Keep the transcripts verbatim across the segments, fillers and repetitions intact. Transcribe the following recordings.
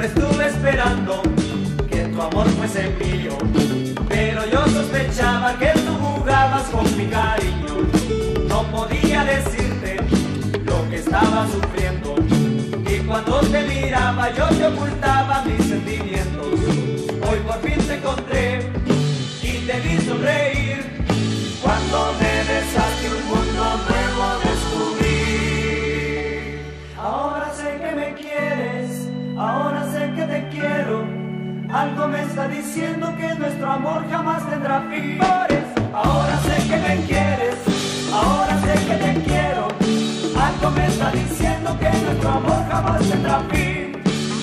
Siempre estuve esperando que tu amor fuese mío, pero yo sospechaba que tú jugabas con mi cariño. No podía decirte lo que estaba sufriendo, y cuando te miraba yo te ocultaba mis sentimientos. Hoy por fin te encontré y te vi sonreír. Cuando me besaste un mundo nuevo descubrí. Ahora sé que me quieres, ahora sé que te quiero. Algo me está diciendo que nuestro amor jamás tendrá fin. Por eso, ahora sé que me quieres, ahora sé que te quiero. Algo me está diciendo que nuestro amor jamás tendrá fin.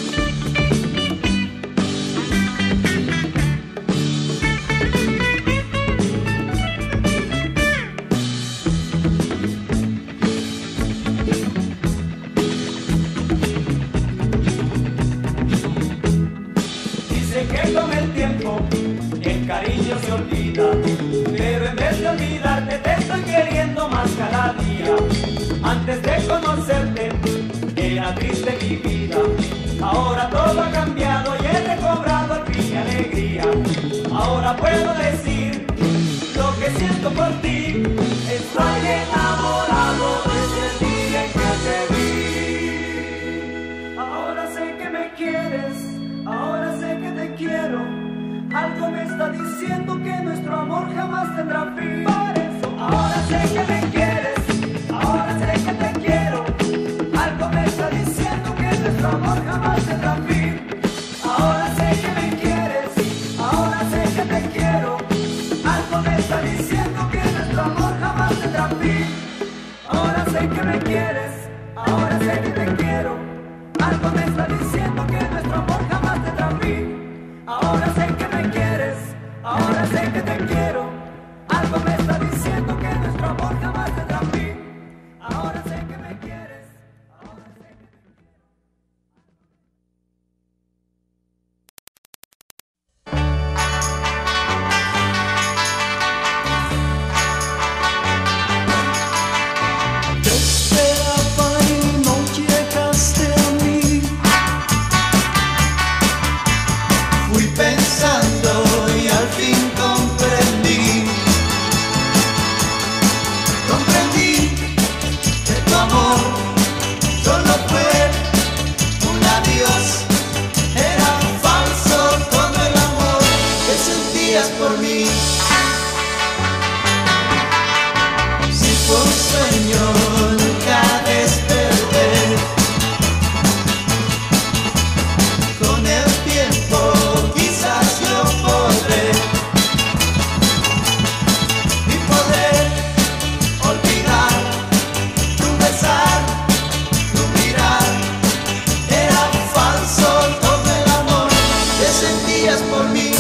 Que con el tiempo el cariño se olvida, pero en vez de olvidarte te estoy queriendo más cada día. Antes de conocerte era triste mi vida, ahora todo ha cambiado y he recobrado al fin mi alegría. Ahora puedo decir lo que siento por ti, estoy enamorado desde el día en que te vi. Ahora sé que me quieres, ahora sé que te quiero. Algo me está diciendo que nuestro amor jamás tendrá fin. Por eso, ahora sé que me quieres, ahora sé que te quiero. Algo me está diciendo que nuestro amor jamás tendrá fin. Ahora sé que me quieres, ahora sé que te quiero. Algo me está diciendo que nuestro amor jamás tendrá fin. Ahora sé que me quieres, ahora sé que te quiero. Algo me está diciendo que nuestro amor jamás tendrá fin. Ahora sé que me quieres, ahora sé que te quiero. Algo me está diciendo que nuestro amor jamás tendrá fin. Ahora sé que me quieres, ahora sé que te quiero. Te esperaba y no llegaste a mí. Fui pensando y al fin comprendí. Comprendí que tu amor solo fue un adiós. Era falso todo el amor que sentías por mí. Si fue un sueño nunca desperté. Con el tiempo quizás yo podré y poder olvidar tu besar, tu mirar. Era falso todo el amor que sentías por mí.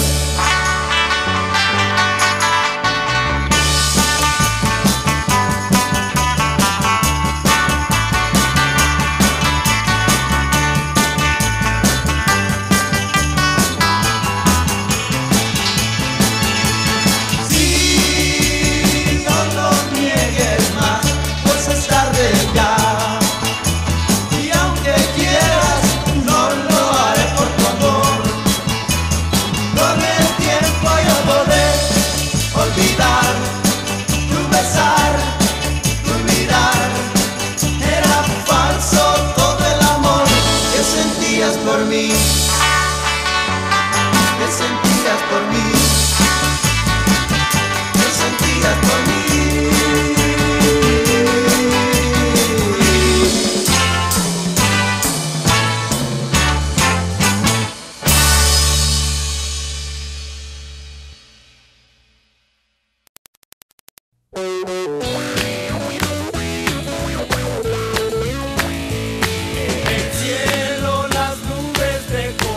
Sí, no lo niegues más, pues es tarde ya. Y aunque quieras, no lo haré por tu amor. Con el tiempo yo podré olvidar tu besar, tu mirar. Era falso todo el amor que sentías por mí. Que sentías por mí. Que sentías por mí. En el cielo las nubes de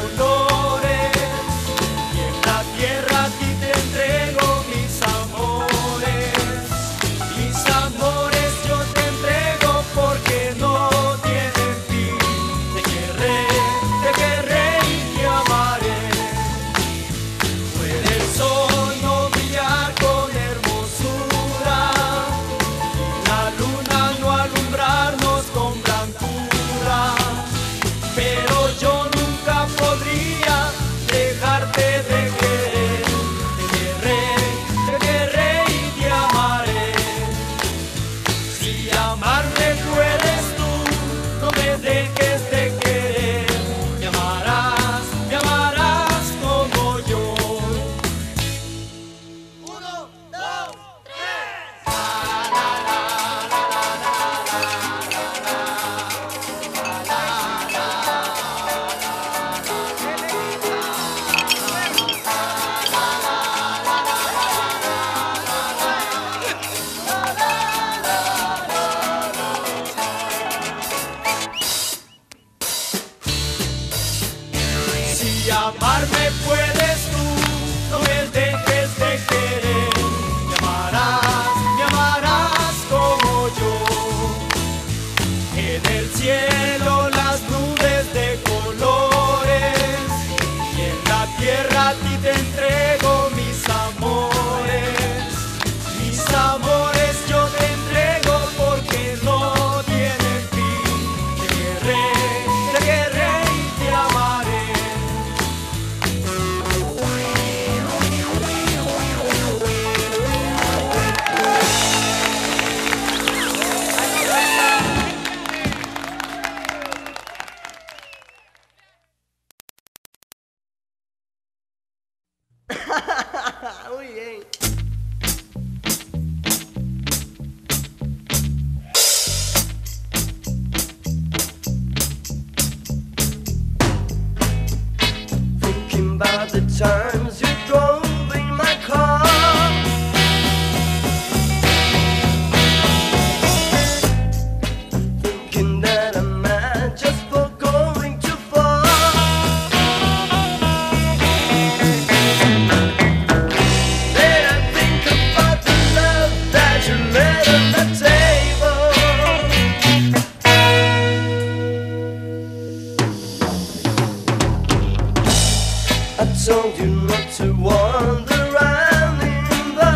I told you not to wander around in the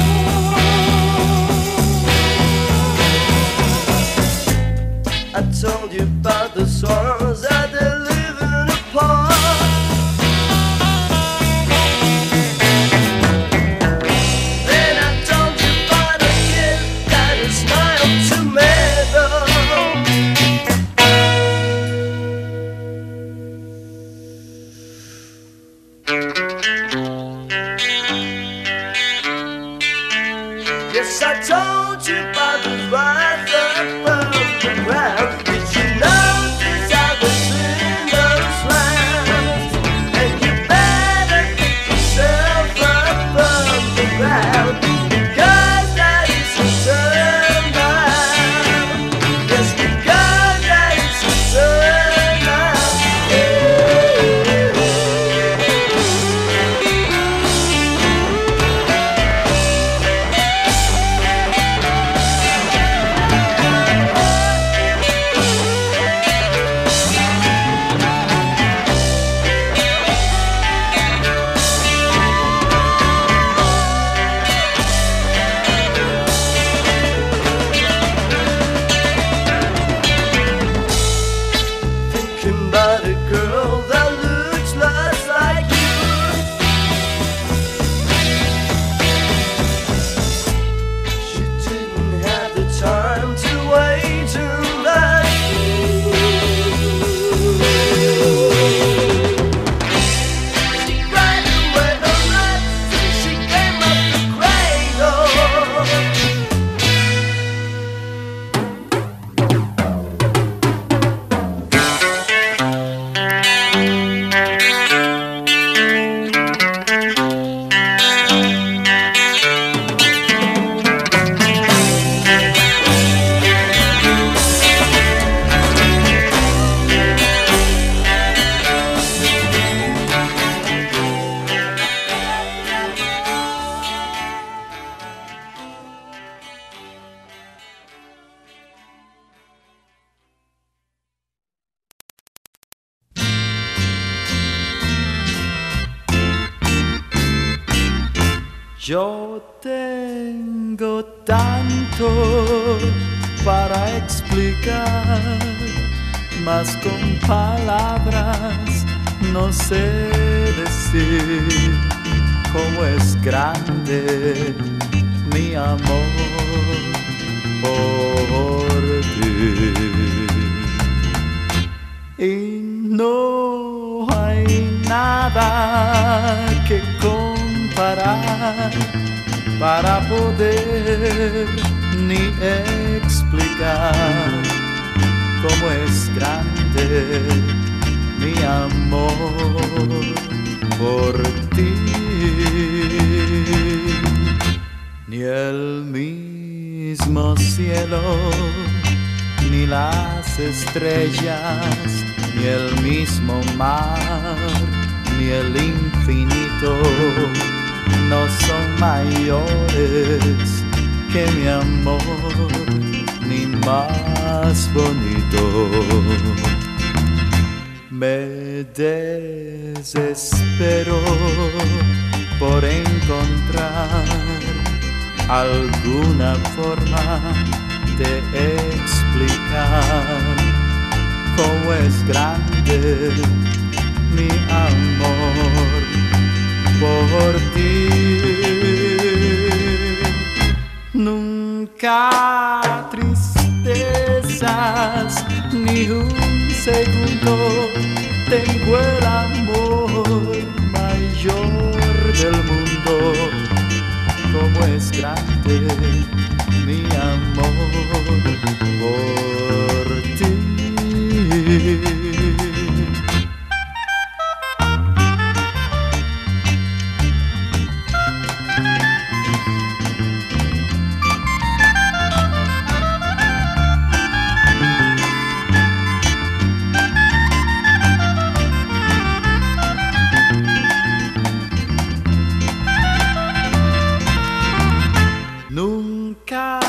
I told you about the swans that they're living apart. Then I told you about a kid that is smiled tomato. Yes, I told you about the rise above the ground. Did you notice how the sinners laughed? And you better pick yourself up from the ground, because that is a turnaround. Yes, because that is a turnaround. Thinking about a girl that looks just like you. She didn't have the time to wait till that. She cried away the night till she came up the cradle. Yo tengo tanto para explicar, mas con palabras no sé decir cómo es grande mi amor por ti. Y no hay nada que comparar para poder ni explicar cómo es grande mi amor por ti. Ni el mismo cielo, ni las estrellas, ni el mismo mar, ni el infinito no son mayores que mi amor, ni más bonito. Me desespero por encontrar alguna forma de explicar cómo es grande mi amor por ti. Nunca tristezas, ni un segundo tengo el amor mayor del mundo. Cómo es grande mi amor por ti. Nunca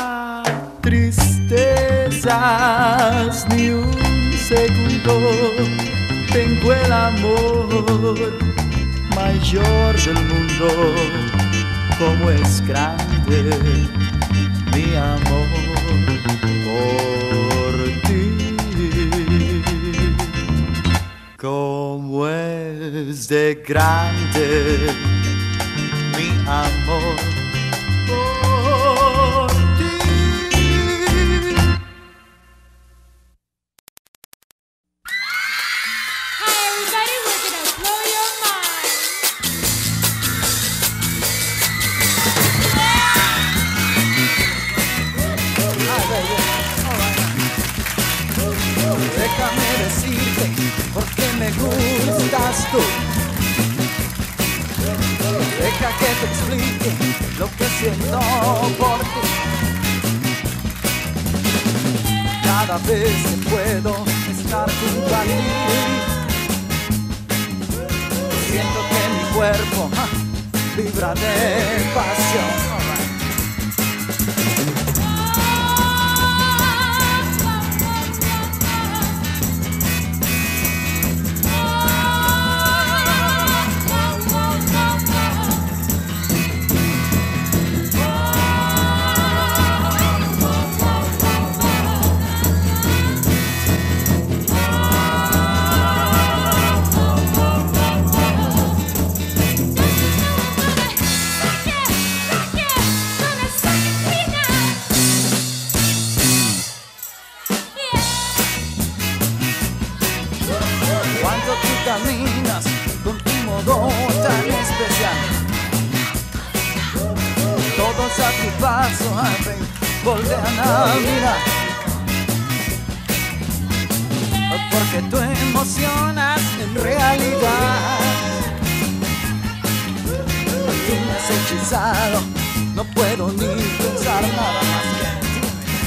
tristezas, ni un segundo tengo el amor mayor del mundo, como es grande mi amor por ti, como es de grande mi amor por ti. Hi everybody, we're gonna blow your mind. Déjame decirte por qué me gustas tú. Deja que te explique lo que siento por ti. Cada vez que puedo estar junto a ti, siento que mi cuerpo ah, vibra de pasión. Cuando tú caminas con tu modo tan especial, todos a tu paso ven, voltean a mirar, porque tú emocionas en realidad. Tú me has hechizado, no puedo ni pensar nada más que en ti.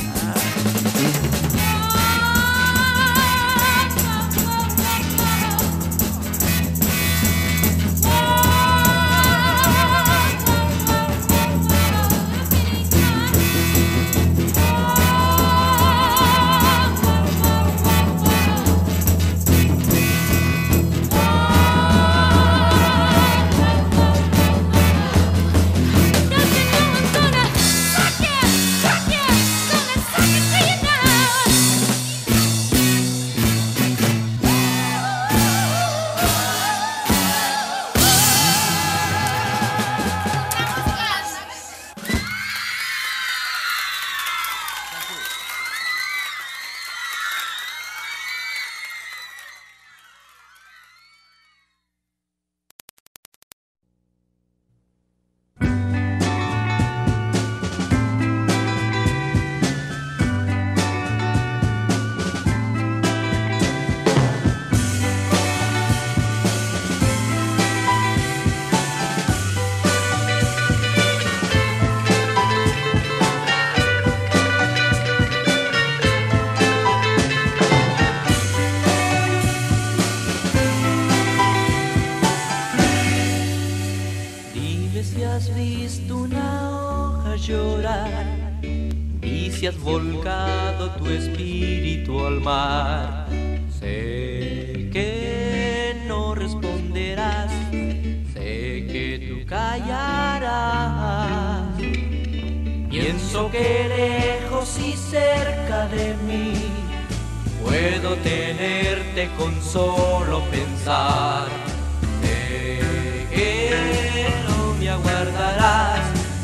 Llorar, y si has volcado tu espíritu al mar, sé que no responderás, sé que tú callarás. Pienso que lejos y cerca de mí puedo tenerte con solo pensar. Sé que no me aguardarás,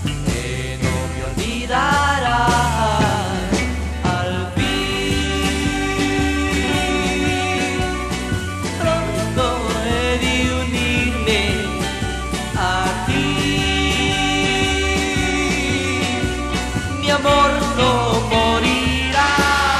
al fin. Pronto he de unirme a ti. Mi amor no morirá.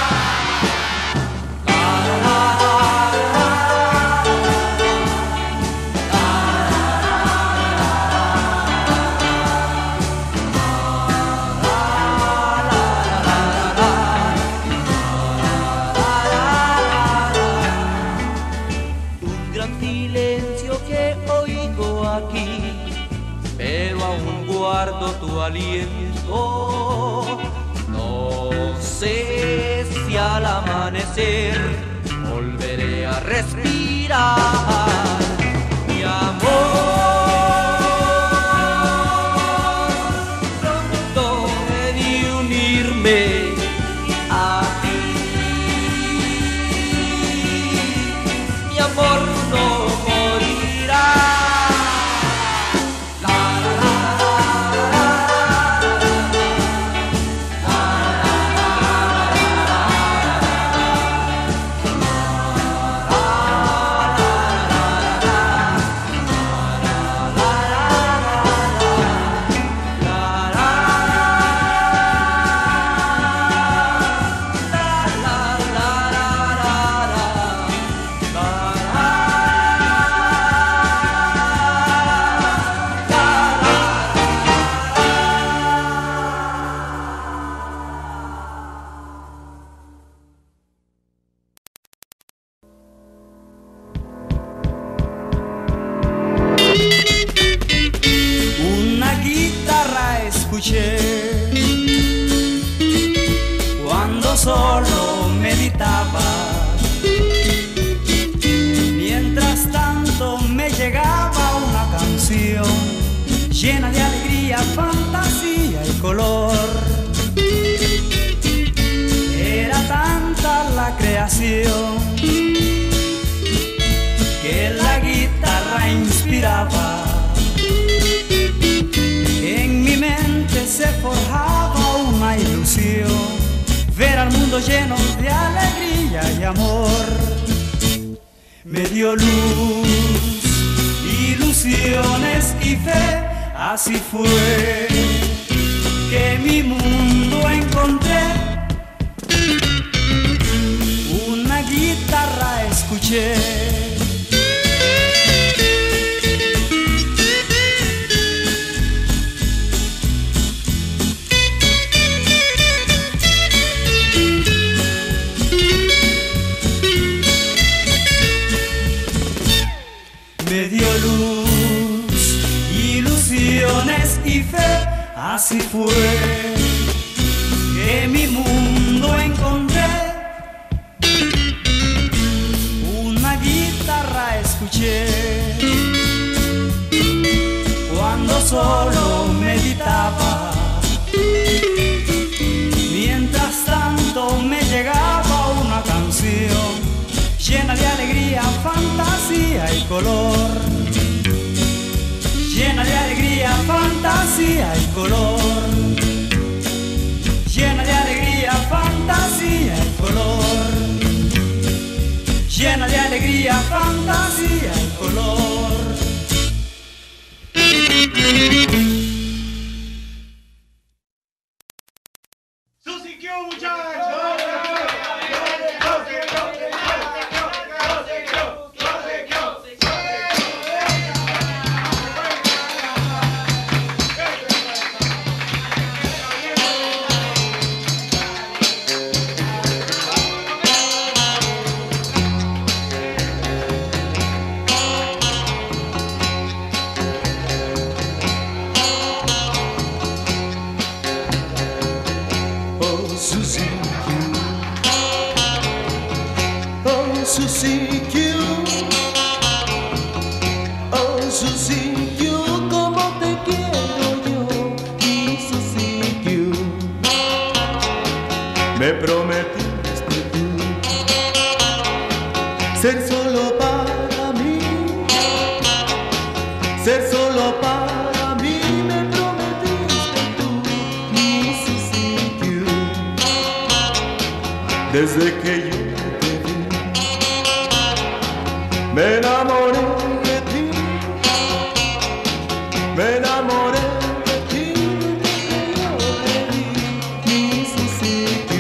Guardo tu aliento, no sé si al amanecer volveré a respirar. Mi amor. escuché cuando solo meditaba. Mientras tanto me llegaba una canción llena de alegría, fantasía y color. Era tanta la creación que la guitarra inspiraba. En mi mente se forjaba una ilusión, ver al mundo lleno de alegría y amor. Me dio luz, ilusiones y fe, así fue que mi mundo encontré. Una guitarra escuché. Me dio luz, ilusiones y fe, así fue que mi mundo encontré. Una guitarra escuché cuando solo meditaba. Mientras tanto me llegaba una canción llena de alegría, fantasía y color. Llena de alegría, fantasía y color. Llena de alegría, fantasía y color. Llena de alegría, fantasía y color. Susie Q, muchachos. Susie Q, oh Susie Q, como te quiero yo, mi Susie Q. Me prometiste tú ser solo para mí, ser solo para mí. Me prometiste tú, mi Susie Q. Desde que yo me enamoré de ti, me enamoré de ti, desde que yo te vi, mi Susie Q.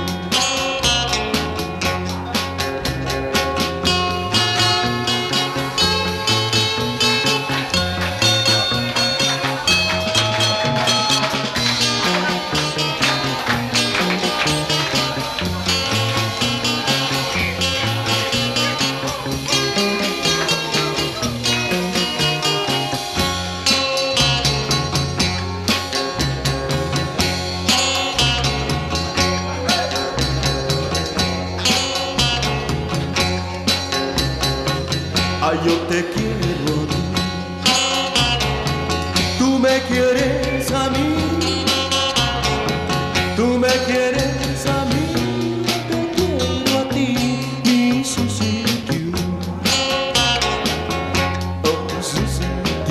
Ay, yo te quiero a ti, tú me quieres a mí, tú me quieres a mí, te quiero a ti, mi Susie Q. Oh, Susie Q.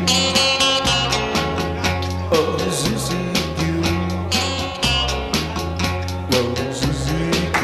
Oh, Susie Q. Oh, Susie Q.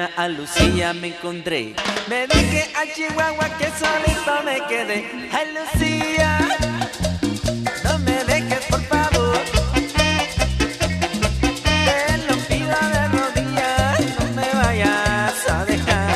mañana a Lucía me encontré. Me dije a Chihuahua que solito me quedé. Ay, Lucía, no me dejes, por favor. Te lo pido de rodillas, no me vayas a dejar.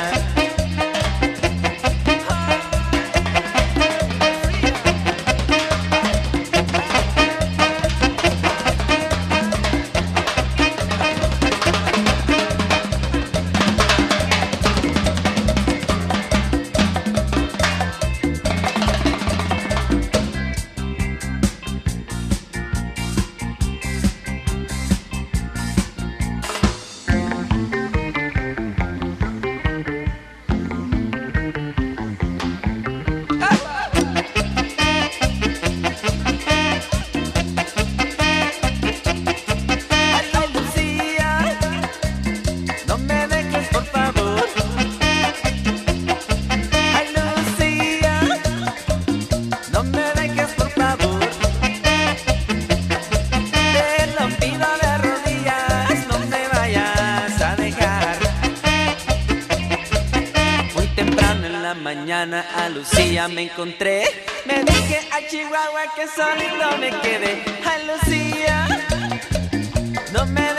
Mañana a Lucía me encontré. Me dije a Chihuahua que solito me quedé. Ay, Lucía, no me